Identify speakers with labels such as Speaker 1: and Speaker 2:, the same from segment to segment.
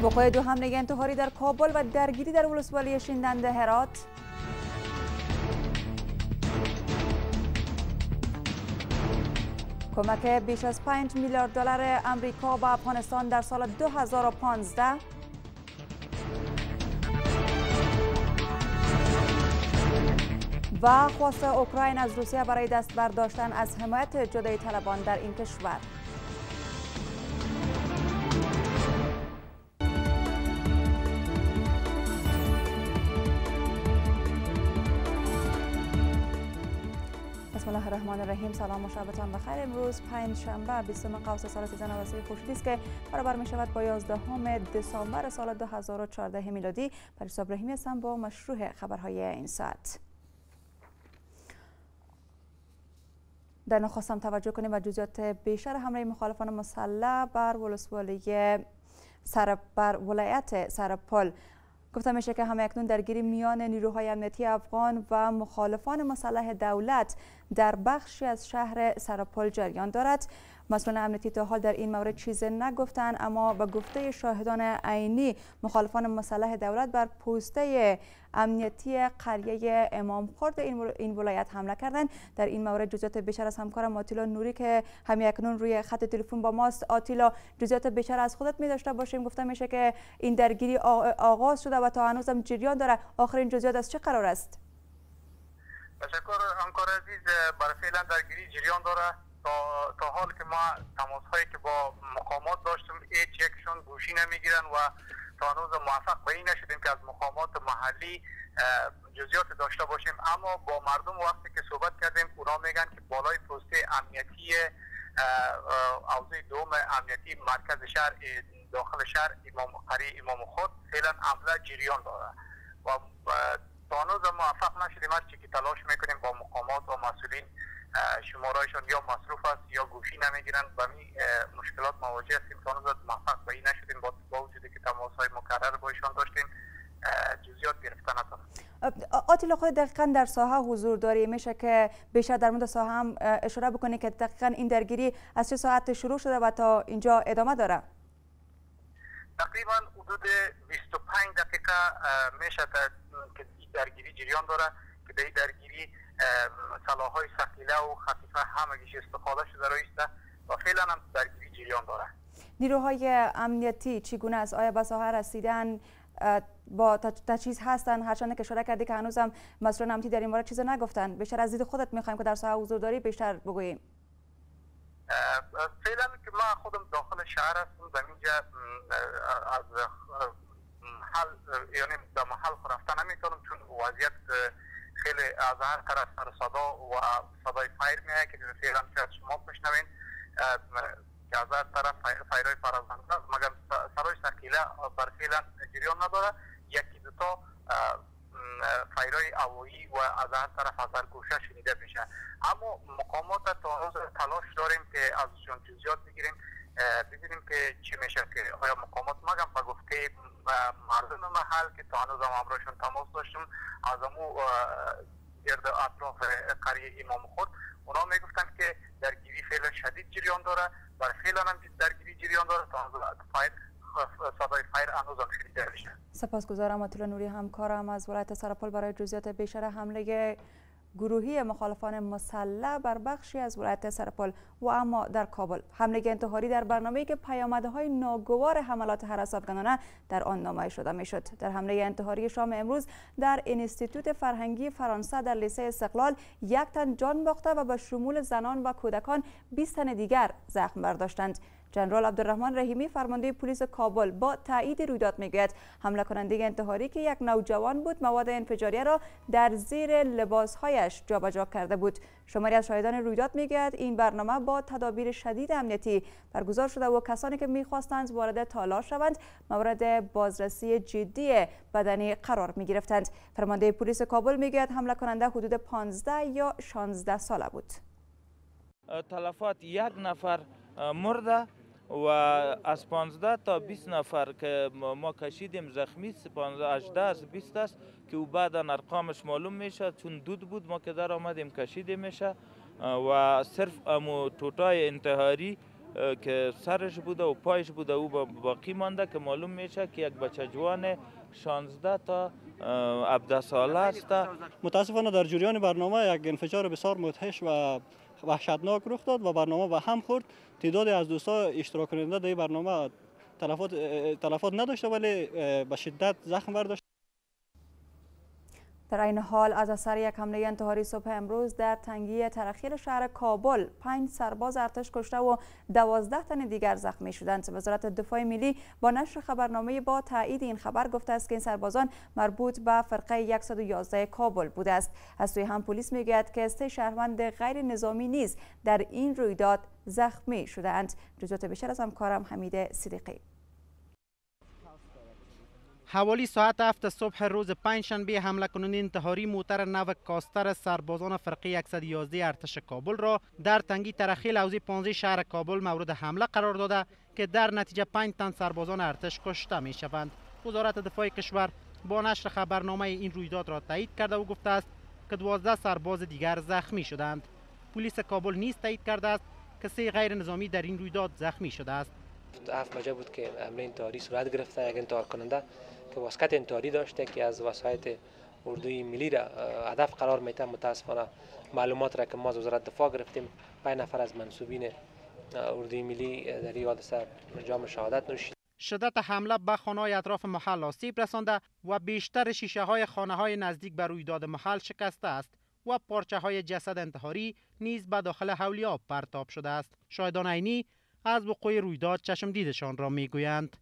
Speaker 1: وقوع دو حمله انتحاری در کابل و درگیری در ولسوالی شینڈند هرات. کمک بیش از 5 میلیارد دلار امریکا به افغانستان در سال 2015. و خواست اوکراین از روسیه برای دست برداشتن از حمایت جدایی طلبان در این کشور. بسم الله الرحمن الرحیم. سلام و شبتان بخیر. امروز پنجشنبه 20 قوس سال 1390 خورشیدی است که برابر می شود با 11 دسامبر سال 2014 میلادی. پریسا ابراهیمی هستم با مشروع خبرهای این ساعت. در نخستم توجه کنیم و جزئیات بیشتر حمله مخالفان مسلح بر ولایت سرپل. گفته میشه که همکنون درگیری میان نیروهای امنیتی افغان و مخالفان مسلح دولت در بخشی از شهر سرپل جریان دارد. مسئولان امنیتی تا حال در این مورد چیزی نگفتند، اما به گفته شاهدان عینی مخالفان مسلح دولت بر پوسته امنیتی قریه امام خورد این ولایت حمله کردند. در این مورد جزئیات بیشتر از همکارم آتیلا نوری که همکنون روی خط تلفن با ماست. آتیلا، جزئیات بیشتر از خودت می داشته باشیم. گفته میشه که این درگیری آغاز شده و تا هنوزم جریان داره. آخرین جزئیات از چه قرار است؟
Speaker 2: تشکر همکار عزیز. برای فعلا درگیری جریان داره. تا حال که ما تماس هایی که با مقامات داشتیم هیچ یکشون گوشی نمیگیرن و تا هنوز موفق به این نشدیم که از مقامات محلی جزئیات داشته باشیم. اما با مردم وقتی که صحبت کردیم اونا میگن که بالای پوسته امنیتی حوزه دوم امنیتی مرکز شهر داخل شهر امام خود فعلا عمله جریان داره و تا هنوز موفق نشدیم. هر چی که تلاش میکنیم با مقامات و مسئولین شمارهایشان یا مصروف است یا گوشی نمیگیرن. با این مشکلات مواجه هستیم. تا هنوز موفق به این نشدیم با وجودی که تماس‌های مکرر با ایشان داشتیم جزئیات گرفته نتونم.
Speaker 1: آتیلا، خود دقیقاً در ساحه حضور داری، میشه که بیشتر در مورد ساحه هم اشاره بکنی که دقیقاً این درگیری از چه ساعت شروع شده و تا اینجا ادامه داره؟
Speaker 2: تقریبا حدود 25 دقیقه میشه که درگیری جریان داره که در این درگیری سلاح‌های ثقیله و خفیفه همگیش استفاده شده رایسته و فعلا هم درگیری جریان داره. نیروهای
Speaker 1: امنیتی چگونه است؟ آیا به ساحه رسیدن با تجهیز هستن؟ هرچند که اشاره کردی که هنوزم مسئولان امنیتی در این مورد چیزی نگفتن. بیشتر از دید خودت میخوایم که در ساحه حضور داری بیشتر بگوییم.
Speaker 2: فعلا که ما خودم داخل شهر هستم، در اینجا از محل یعنی در محل رفتن نمیتونم چون وضعیت خیلی از هر طرف سر صدا و صدای فایر میاد که فعلا شاید شما بشنوین که از هر طرف فایرهای فرازنده است، مگر سرای ثقیله بر فعلا جریان نداره. یکی دوتا فایرهای هوایی و از هر طرف از هر گوشه شنیده میشه. اما مقامات تا هنوز تلاش داریم که ازشون جزئیات بگیریم ببینیم که چی میشه، که آیا مقامات مگم به گفته مردم محل که تا هنوز هم همراهشون تماس داشتیم از امو گرد اطراف قریه امام خود، اونا میگفتن که درگیری فعلا شدید جریان داره. برای فعلا هم درگیری جریان داره. تا هنوز صدای فایر هنوز هم شنیده میشه.
Speaker 1: سپاسگزارم آتیلا نوری همکارم از ولایت سرپل برای جزئیات بیشتر حمله گروهی مخالفان مسلح بر بخشی از ولایت سرپل. و اما در کابل حمله انتحاری در برنامه‌ای که پیامدهای ناگوار حملات هراس افغانانه در آن نمایش شده میشد. در حمله انتحاری شام امروز در انستیتوت فرهنگی فرانسه در لیسه استقلال 1 تن جان باخته و به شمول زنان و کودکان 20 تن دیگر زخم برداشتند. جنرال عبدالرحمن رحیمی فرمانده پلیس کابل با تایید رویداد میگوید حمله کننده انتحاری که یک نوجوان بود مواد انفجاریه را در زیر لباسهایش جابجا کرده بود. شماری از شاهدان رویداد میگوید این برنامه با تدابیر شدید امنیتی برگزار شده و کسانی که میخواستند وارد تالار شوند مورد بازرسی جدی بدنی قرار میگرفتند. فرمانده پلیس کابل میگوید حمله کننده حدود 15 یا 16 ساله بود.
Speaker 3: تلفات 1 نفر مرده و از 15 تا 20 نفر که ما کشیدیم زخمی 18 از 20 است که او بعدا ارقامش معلوم میشه چون دود بود ما که در آمدیم کشیده میشه و صرف امو توتای انتحاری که سرش بوده و پایش بوده او باقی مانده که معلوم میشه که یک بچه جوان 16 تا 17 ساله است.
Speaker 4: متاسفانه در جریان برنامه یک انفجار بسیار مدهش و وحشتناک رخ داد و برنامه به هم خورد. تعدادی از دوستان اشتراک کننده در برنامه تلفات نداشته ولی به شدت زخم برداشت.
Speaker 1: در این حال از اثر یک حمله انتحاری صبح امروز در تنگی ترخیل شهر کابل 5 سرباز ارتش کشته و 12 تن دیگر زخمی شدند. وزارت دفاع ملی با نشر خبرنامه با تایید این خبر گفته است که این سربازان مربوط به فرقه 111 کابل بوده است. از سوی هم پلیس میگوید که 3 شهروند غیر نظامی نیز در این رویداد زخمی شدند. جزئیات بیشتر از همکارم حمید صدیقی.
Speaker 5: حوالی ساعت 7 صبح روز پنجشنبه حمله کننده انتحاری موتر نو کاستر سربازان فرقه 111 ارتش کابل را در تنگی ترخیل حوزه 15 شهر کابل مورد حمله قرار داده که در نتیجه 5 تن سربازان ارتش کشته می شوند. وزارت دفاع کشور با نشر خبرنامه این رویداد را تایید کرده و گفته است که 12 سرباز دیگر زخمی شدند. پلیس کابل نیز تایید کرده است که 3 غیر نظامی در این رویداد زخمی شده است.
Speaker 6: 7 بجه بود که حمله انتحاری صورت گرفته. یک انتحار کننده که واسکت انتحاری داشته که از وسایط اردوی ملی را هدف قرار میده. متاسفانه معلومات را که ما از وزارت دفاع گرفتیم 5 نفر از منصوبین اردوی ملی در این حادثه جام شهادت نوشیدند.
Speaker 5: شدت حمله به خانه‌های اطراف محل آسیب رسانده و بیشتر شیشه های خانه های نزدیک به رویداد محل شکسته است و پارچه های جسد انتحاری نیز به داخل حولی آب پرتاب شده است. شاهدان عینی از وقوع رویداد چشم دیدشان را میگویند.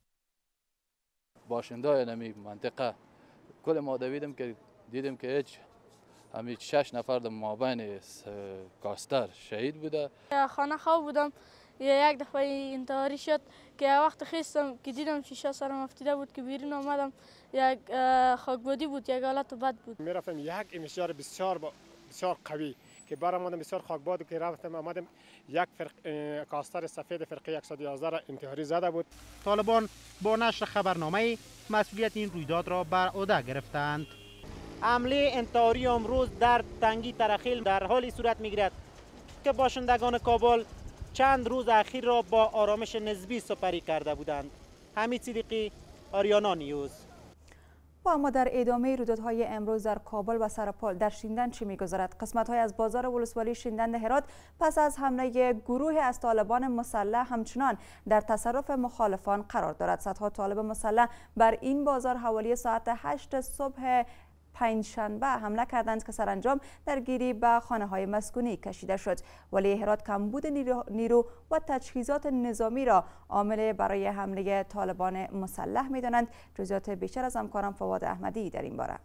Speaker 7: باشنده نمی منطقه کل ما دیدیم که هیچ همین 6 نفر در مابین کاستر شهید بوده.
Speaker 8: خانه خواب بودم یک دفعه انتحاری شد که وقت خیستم که دیدم شیشه سرم افتیده بود که بیرون آمدم یک خاکبادی بود، یک حالت بد بود.
Speaker 9: میرفتم یک انفجار بسیار قوی که برآمدم بسیار خاکباد که رفتم آمدم یک کاستر سفید فرقه 111 را انتحاری زده بود.
Speaker 5: طالبان با نشر خبرنامه مسئولیت این رویداد را بر عهده گرفتند. حمله انتحاری امروز در تنگی ترخیل در حالی صورت میگیرد که باشندگان کابل چند روز اخیر را با آرامش نسبی سپری کرده بودند. حمید صدیقی، آریانا نیوز.
Speaker 1: و اما در ادامه رویدادهای امروز در کابل و سرپل در شیندن چه می‌گذرد؟ قسمت‌های از بازار ولسوالی شیندن هرات پس از حمله گروهی از طالبان مسلح همچنان در تصرف مخالفان قرار دارد. صدها طالب مسلح بر این بازار حوالی ساعت 8 صبح پنجشنبه حمله کردند که سرانجام درگیری به خانه‌های مسکونی کشیده شد. ولی هرات کمبود نیرو و تجهیزات نظامی را عامل برای حمله طالبان مسلح می‌دانند. جزئیات بیشتر از همکارم فواد احمدی در این باره.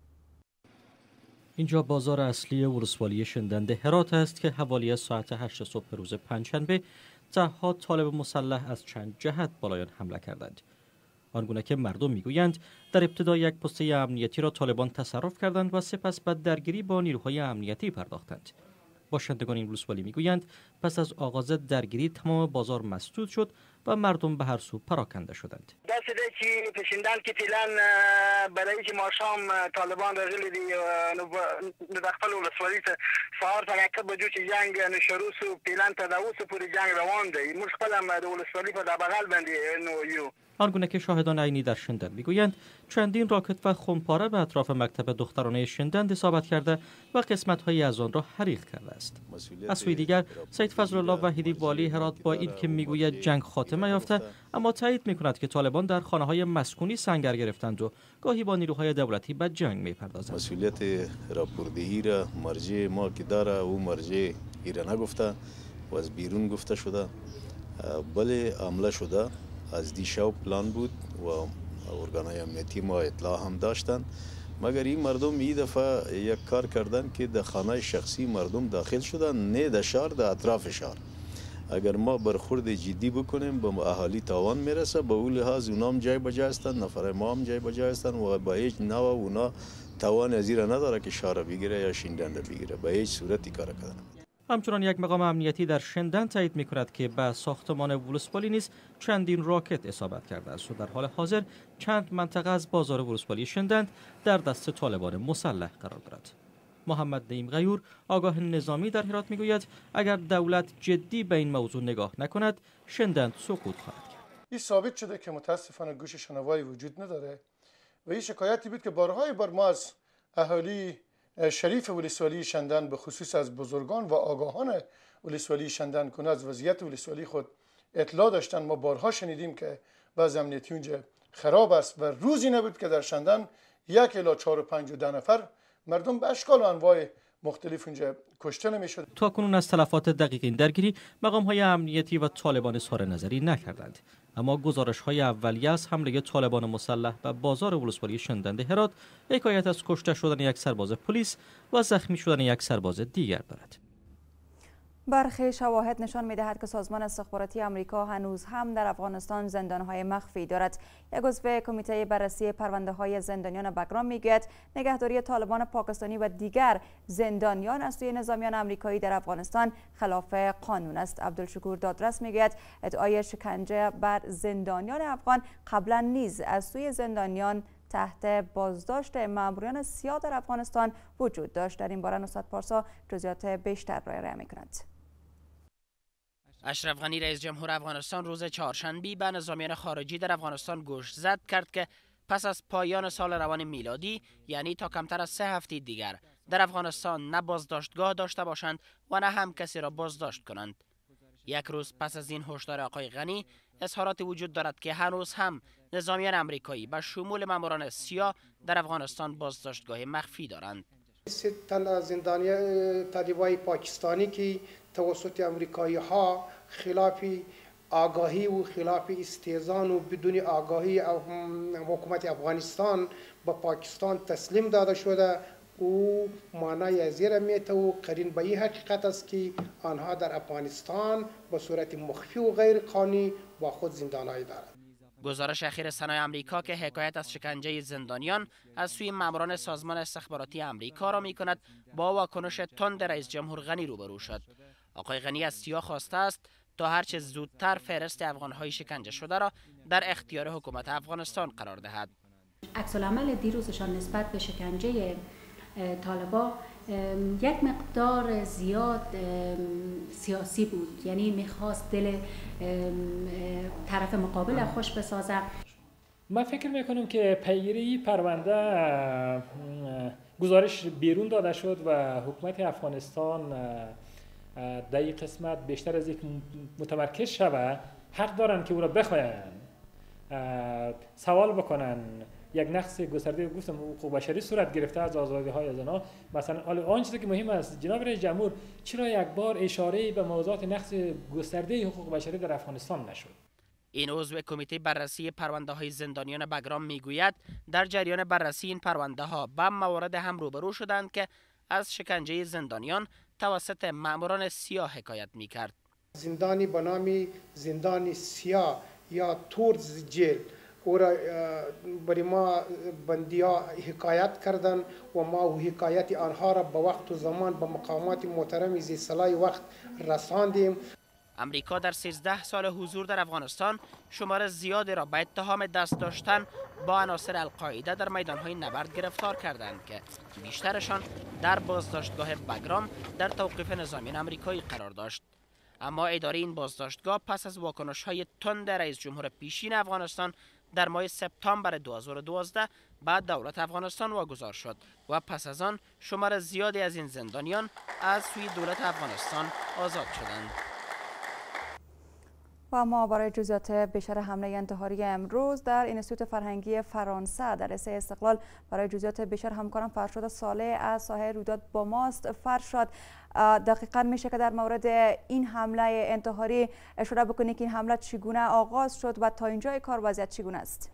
Speaker 10: اینجا بازار اصلی ولسوالی شیندن هرات است که حوالی ساعت 8 صبح روز پنجشنبه ده‌ها طالب مسلح از چند جهت بالایان حمله کردند. آنگونه که مردم میگویند در ابتدا یک پسته امنیتی را طالبان تصرف کردند و سپس به درگیری با نیروهای امنیتی پرداختند. باشندگان این ولسوالی میگویند پس از آغاز درگیری تمام بازار مسدود شد و مردم به هر سو پراکنده شدند.
Speaker 11: دست که پشیندن که فعلا برای که ما شام طالبان راجل دی ندخل ولسوالی سهار تا یک بجو چې جنگ شروع سو فعلا تا داوس پوری جنگ روان دی مشکل هم ولسوالی په بغل باندې نو یو.
Speaker 10: آنگونه که شاهدان عینی در شیندن میگویند چندین راکت و خمپاره به اطراف مکتب دخترانه شیندن اصابت کرده و قسمت‌هایی از آن را حریق کرده است. از سوی دیگر سید فضل الله وحیدی والی هرات با این که میگوید جنگ خاتمه یافته اما تایید میکند که طالبان در خانه‌های مسکونی سنگر گرفتند و گاهی با نیروهای دولتی به جنگ میپردازند.
Speaker 12: مسئولیت راپوردهی را مرجع ما که داره او مرجع ایران نگفته و از بیرون گفته شده بله حمله شده. از دیشب پلان بود و ارگانهای امنیتی ما اطلاع هم داشتند مگر این مردم این دفعه یک کار کردن که در خانه شخصی مردم داخل شدن نه در شهر در اطراف شهر. اگر ما برخورد جدی بکنیم به اهالی تاوان میرسه به اون لحاظ اونا هم جای بجای هستند نفر ما هم جای بجای هستند و با هیچ نوع اونا توان از این نداره که شهر بگیره یا شیندن بگیره به هیچ صورتی کار کردن.
Speaker 10: همچنان یک مقام امنیتی در شیندن تایید می‌کند که به ساختمان ولسوالی نیز چندین راکت اصابت کرده است و در حال حاضر چند منطقه از بازار ولسوالی شیندن در دست طالبان مسلح قرار دارد. محمد نعیم غیور آگاه نظامی در هرات میگوید اگر دولت جدی به این موضوع نگاه نکند شندند سقوط خواهد کرد.
Speaker 13: این ثابت شده که متاسفانه گوش شنوایی وجود نداره و این شکایتی بود که بارهای بار ما از اهالی شریف ولسوالی شندن به خصوص از بزرگان و آگاهان ولسوالی شندن کنه از وضعیت ولسوالی خود اطلاع داشتن. ما بارها شنیدیم که وضع امنیتی اونجا خراب است و روزی نبود که در شندن 1 الی 4 و 5 و 10 نفر مردم به اشکال و انواع مختلف اونجا کشته نمیشد.
Speaker 10: تا کنون از تلفات دقیق این درگیری مقام‌های امنیتی و طالبان اظهار نظری نکردند، اما گزارش‌های اولیه از حمله طالبان مسلح به بازار ولسوالی شندن هرات حکایت از کشته شدن یک سرباز پلیس و زخمی شدن یک سرباز دیگر دارد.
Speaker 1: برخی شواهد نشان می‌دهد که سازمان استخباراتی آمریکا هنوز هم در افغانستان زندان‌های مخفی دارد. یک عضو کمیته بررسی پرونده‌های زندانیان بگرام می‌گوید نگهداری طالبان پاکستانی و دیگر زندانیان از سوی نظامیان آمریکایی در افغانستان خلاف قانون است. عبدالشکور دادرس می‌گوید ادعای شکنجه بر زندانیان افغان قبلا نیز از سوی زندانیان تحت بازداشت ماموران سیاه در افغانستان وجود داشت. در این باره نصرت پارسا جزئیات بیشتر را ارائه می‌کند.
Speaker 14: اشرف غنی رئیس جمهور افغانستان روز چهارشنبه به نظامیان خارجی در افغانستان گوش زد کرد که پس از پایان سال روان میلادی یعنی تا کمتر از 3 هفته دیگر در افغانستان نه بازداشتگاه داشته باشند و نه هم کسی را بازداشت کنند. یک روز پس از این هشدار آقای غنی اظهارات وجود دارد که هنوز هم نظامیان آمریکایی به شمول ماموران سیاه در افغانستان بازداشتگاه مخفی دارند.
Speaker 15: 3 تن از طالبای پاکستانی که توسط امریکایی ها خلاف آگاهی و خلاف استئذان و بدون آگاهی حکومت افغانستان به پاکستان تسلیم داده شده او معنای از این میته و قرین به این حقیقت است که آنها در افغانستان به صورت مخفی و غیر قانونی با خود زندانهایی دارند.
Speaker 14: گزارش اخیر سنای آمریکا که حکایت از شکنجه زندانیان از سوی ماموران سازمان استخباراتی آمریکا را می‌کند با واکنش تند رئیس جمهور غنی روبرو شد. آقای غنی از سیاه خواسته است تا هرچه زودتر فهرست افغان‌های شکنجه شده را در اختیار حکومت افغانستان قرار دهد.
Speaker 16: عکس العمل دیروزشان نسبت به شکنجه طالبان یک مقدار زیاد سیاسی بود، یعنی میخواست دل طرف مقابل خوش بسازه.
Speaker 17: من فکر میکنم که پیگیری پرونده گزارش بیرون داده شد و حکومت افغانستان در این قسمت بیشتر از یک متمرکز شود. حق دارن که او را بخواین سوال بکنن. یک نقص گسترده گفتم حقوق بشری صورت گرفته از آزادی های زنان. مثلا آن چیزی که مهم است جناب رئیس جمهور چرا یک بار اشاره به موضوعات نقص گسترده حقوق بشری در افغانستان نشد؟
Speaker 14: این عضو کمیته بررسی پرونده های زندانیان بگرام میگوید در جریان بررسی این پرونده ها به موارد هم روبرو شدند که از شکنجه زندانیان توسط ماموران سیاه حکایت میکرد.
Speaker 15: زندانی به نام زندان سیاه یا تورز جیل او را برای ما بندیا حکایت کردند و ما حکایت آنها را به وقت و زمان به مقامات محترم ذی صلاح وقت رساندیم.
Speaker 14: امریکا در 13 سال حضور در افغانستان شمار زیادی را به اتهام دست داشتن با عناصر القاعده در میدانهای نبرد گرفتار کردند که بیشترشان در بازداشتگاه بگرام در توقیف نظامیان آمریکایی قرار داشت. اما اداره این بازداشتگاه پس از واکنش‌های تند رئیس جمهور پیشین افغانستان در ماه سپتامبر 2012 بعد دولت افغانستان واگذار شد و پس از آن شمار زیادی از این زندانیان از سوی دولت افغانستان آزاد شدند.
Speaker 1: و ما برای جزئیات بیشتر حمله انتحاری امروز در اینستیتوت فرهنگی فرانسه در اسه استقلال برای جزئیات بیشتر همکارم فرشاد صالح از ساحه رویداد با ماست. فرشاد، دقیقاً میشه که در مورد این حمله انتحاری اشاره بکنید که این حمله چگونه آغاز شد و تا اینجای کار وضعیت چگونه است؟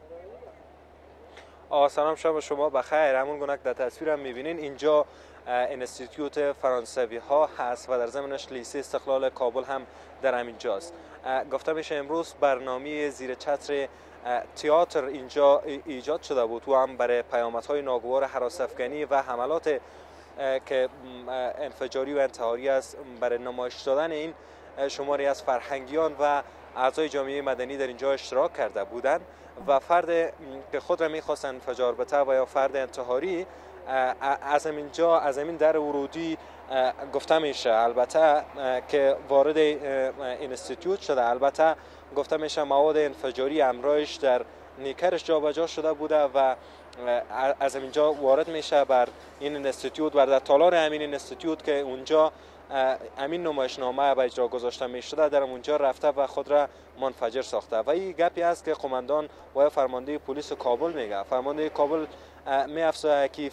Speaker 18: سلام شما بخیر. همون گونه در تصویرم میبینین اینجا اینستیتوت فرانسوی ها هست و در ضمنش لیسه استقلال کابل هم در همینجاست. گفته میشه امروز برنامه زیر چتر تئاتر اینجا ایجاد شده بود و هم برای پیامدهای ناگوار هراس‌افکنی و حملات که انفجاری و انتحاری است برای نمایش دادن این شماری از فرهنگیان و اعضای جامعه مدنی در اینجا اشتراک کرده بودند و فرد که خود را میخواستن انفجار بده و یا فرد انتحاری از همین در ورودی گفته میشه البته که وارد اینستیتوت شده. البته گفته میشه مواد انفجاری همراهش در نیکرش جابجا شده بوده و از همینجا وارد میشه بر این اینستیتوت و در تالار همین اینستیتوت که اونجا همین نمایشنامه به اجرا گذاشته میشده در اونجا رفته و خود را منفجر ساخته. و این گپی است که قماندان و فرمانده پلیس کابل میگه. فرمانده کابل میافزاید که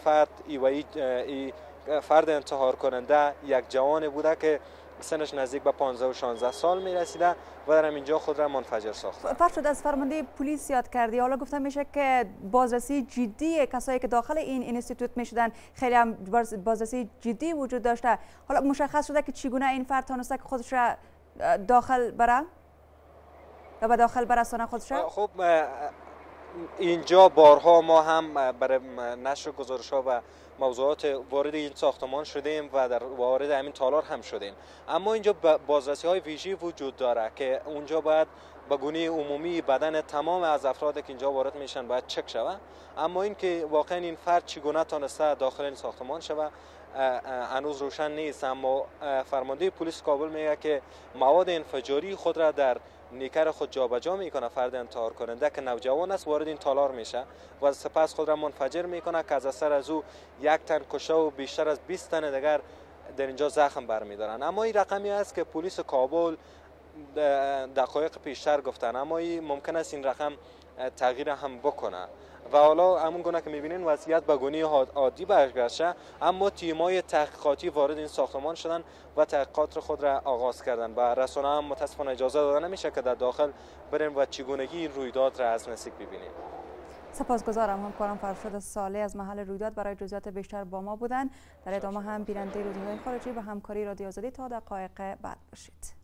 Speaker 18: فرد انتحار کننده یک جوان بوده که سنش نزدیک به 15 و 16 سال میرسیده و در اینجا خود را منفجر ساخته.
Speaker 1: فرشاد، از فرمانده پلیس یاد کردی، حالا گفته میشه که بازرسی جدی کسایی که داخل این اینستیتوت میشدن خیلی هم بازرسی جدی وجود داشته. حالا مشخص شده که چگونه این فرد تونسته که خودش را داخل بره یا به داخل برسانه خودش؟
Speaker 18: خب اینجا بارها ما هم برای نشر گزارش‌ها و موضوعات وارد این ساختمان شدیم و در وارد همین تالار هم شدیم، اما اینجا بازرسی‌های ویژه‌ای وجود داره که اونجا باید به گونه عمومی بدن تمام از افرادی که اینجا وارد میشن باید چک شود. اما این که واقعا این فرد چگونه تونسته داخل این ساختمان شود هنوز روشن نیست. اما فرمانده پلیس کابل میگه که مواد انفجاری خود را در نیکر خود جابجا میکنه. فرد انتحار کننده که نوجوان است وارد این تالار میشه و سپس خود را منفجر میکنه که از اثر از او یک تن کشته و بیشتر از 20 تن دیگر در اینجا زخم برمیدارن. اما این رقمی است که پلیس کابل دقایق پیشتر گفتن، اما ممکن است این رقم تغییر هم بکنه و حالا همون گونه که میبینین وضعیت به گونه عادی برگشته، اما تیم‌های تحقیقاتی وارد این ساختمان شدن و تحقیقات خود را آغاز کردن. و رسانه هم متاسفانه اجازه داده نمیشه که در داخل بریم و چگونگی این رویداد را از نزدیک ببینیم.
Speaker 1: سپاسگزارم همکارم فرشاد صالح از محل رویداد برای جزئیات بیشتر با ما بودن. در ادامه هم بیننده روزهای خارجی به همکاری رادیو آزادی تا دقایق بعد باشید.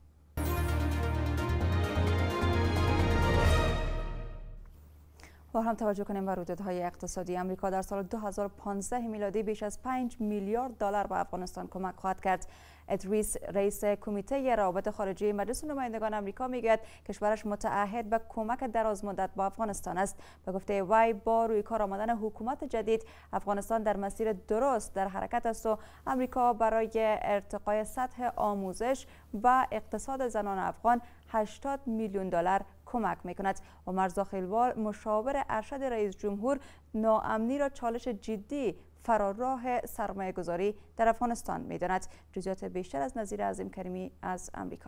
Speaker 1: با هم توجه کنیم به رویدادهای اقتصادی. امریکا در سال 2015 میلادی بیش از 5 میلیارد دلار به افغانستان کمک خواهد کرد. اد ریس، رئیس کمیته روابط خارجی مجلس نمایندگان امریکا میگوید کشورش متعهد به کمک درازمدت با افغانستان است. به گفته وی با روی کار آمدن حکومت جدید افغانستان در مسیر درست در حرکت است و امریکا برای ارتقای سطح آموزش و اقتصاد زنان افغان 80 میلیون دلار کمک میکند. عمر زاخیلوار مشاور ارشد رئیس جمهور ناامنی را چالش جدی فراراه سرمایه گذاری در افغانستان میداند. جزئیات بیشتر از نظیر عظیم کریمی از امریکا.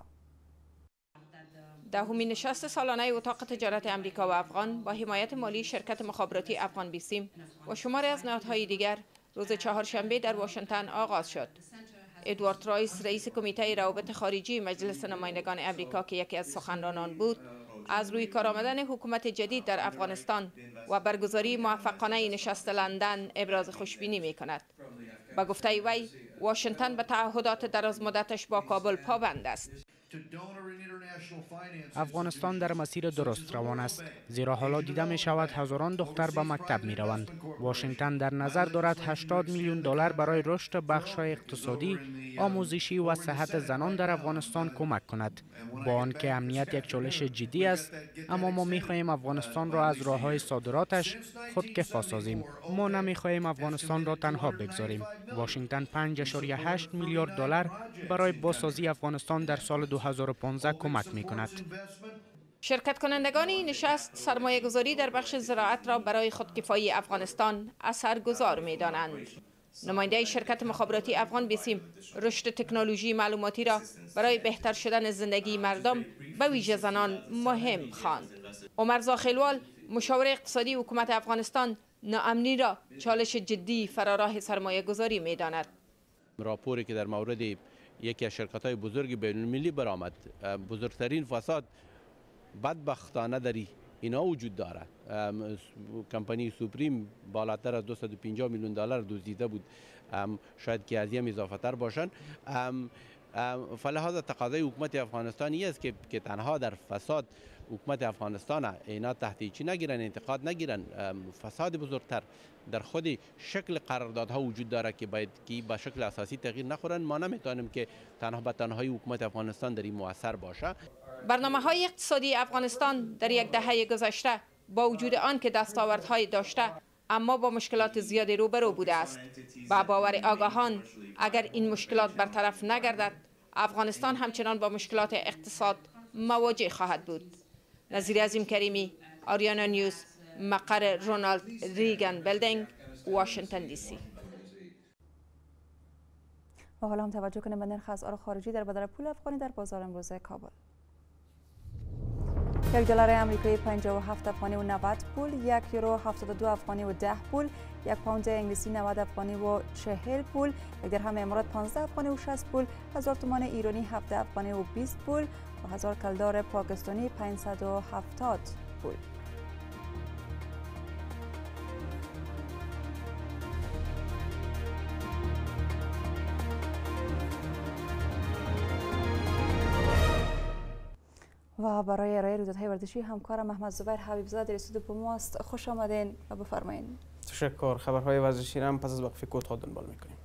Speaker 19: دهمین نشست سالانه اتاق تجارت امریکا و افغان با حمایت مالی شرکت مخابراتی افغان بیسیم و شماری از نهادهای دیگر روز چهارشنبه در واشنگتن آغاز شد. ادوارد رایس، رئیس کمیته روابط خارجی مجلس نمایندگان امریکا که یکی از سخنرانان بود، از روی کار آمدن حکومت جدید در افغانستان و برگزاری موفقانه نشست لندن ابراز خوشبینی می کند. با گفته وی، واشنگتن به تعهدات درازمدتش با کابل پابند است.
Speaker 5: افغانستان در مسیر درست روان است، زیرا حالا دیده می شود هزاران دختر به مکتب می روند. واشنگتن در نظر دارد 80 میلیون دلار برای رشد بخش‌های اقتصادی، آموزشی و صحت زنان در افغانستان کمک کند. با آنکه امنیت یک چالش جدی است، اما ما می خواهیم افغانستان را از راه‌های صادراتش خودکفا سازیم. ما نمی خواهیم افغانستان را تنها بگذاریم. واشنگتن 5.8 میلیارد دلار برای بازسازی افغانستان در سال 2015 کمک می کند.
Speaker 19: شرکت کنندگان این نشست سرمایه گذاری در بخش زراعت را برای خودکفایی افغانستان اثرگذار می دانند. نماینده شرکت مخابراتی افغان بیسیم رشد تکنولوژی معلوماتی را برای بهتر شدن زندگی مردم به ویژه زنان مهم خواند. عمر زاخیلوال، مشاور اقتصادی حکومت افغانستان، ناامنی را چالش جدی فراراه سرمایه گذاری می داند.
Speaker 20: راپوری که در مورد یکی از شرکت‌های بزرگ بین‌المللی برآمد، بزرگترین فساد بدبختانه در اینا وجود دارد. کمپانی سوپریم بالاتر از 250 میلیون دلار دزدیده بود، شاید که از این اضافه تر باشند. فلهذا تقاضای حکومت افغانستانی است که تنها در فساد حکومت افغانستان اینا تحت چی نگیرن، انتقاد نگیرن. فساد بزرگتر در خود شکل قراردادها وجود دارد که باید که به شکل اساسی تغییر نخورن. ما نمیتونیم که تنها به تنهایی حکومت افغانستان در این مؤثر باشه.
Speaker 19: برنامه‌های اقتصادی افغانستان در یک دهه گذشته با وجود آن که دستاوردهای داشته، اما با مشکلات زیادی روبرو بوده است. با باور آگاهان اگر این مشکلات برطرف نگردد، افغانستان همچنان با مشکلات اقتصاد مواجه خواهد بود. نظیر عظیم کریمی، آریانا نیوز، مقر رونالد ریگن بیلدینگ، واشنگتن دی سی.
Speaker 1: و حالا هم توجه کنیم به نرخ اسعار خارجی در بدل پول افغانی در بازار امروز کابل. $1 آمریکایی 57 افغانی و 90 پول، 1 یورو 72 افغانی و 10 پول، 1 پوند انگلیسی 90 افغانی و 40 پول، 1 درهم امارات 15 افغانی و 60 پول، 1000 تومان ایرانی 17 افغانی و 20 پول و 1000 کلدار پاکستانی 570 پول. و برای ارائه رویدادهای ورزشی همکارم محمد زبیر حبیب زاده در استودیو با ماست. خوش آمدین و بفرمایید.
Speaker 14: تشکر. خبرهای ورزشی را هم پس از وقفه کوتاه دنبال میکنیم.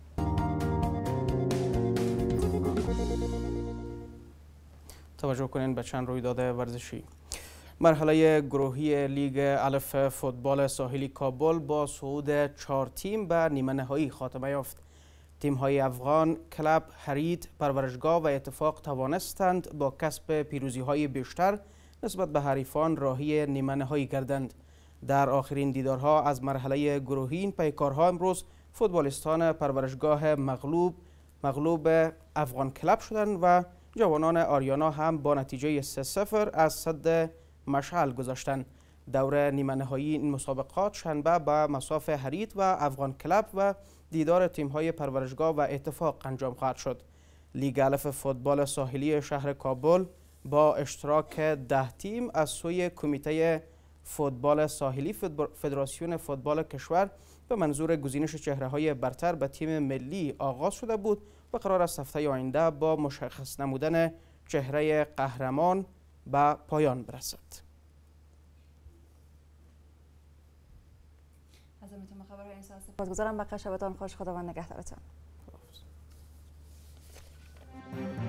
Speaker 14: توجه کنین به چند رویداد ورزشی. مرحله گروهی لیگ الف فوتبال ساحلی کابل با صعود 4 تیم به نیمه نهایی خاتمه یافت. تیم‌های افغان، کلب، حرید، پرورشگاه و اتفاق توانستند با کسب پیروزی‌های بیشتر نسبت به حریفان راهی نیمه نهایی گردند. در آخرین دیدارها از مرحله گروهی این پیکارها امروز فوتبالیستان پرورشگاه مغلوب افغان کلب شدند و جوانان آریانا هم با نتیجه 3-0 از صد مشعل گذاشتند. دور نیمه نهایی این مسابقات شنبه به مصاف حرید و افغان کلب و دیدار تیم‌های پرورشگاه و اتفاق انجام خواهد شد. لیگ الف فوتبال ساحلی شهر کابل با اشتراک 10 تیم از سوی کمیته فوتبال ساحلی فدراسیون فوتبال کشور به منظور گزینش چهره‌های برتر به تیم ملی آغاز شده بود و قرار است هفته آینده با مشخص نمودن چهره قهرمان به پایان برسد.
Speaker 1: از امتون خبرهای این ساعت سپاسگزارم. بقیه شبتان خوش. خداوند نگهدارتان.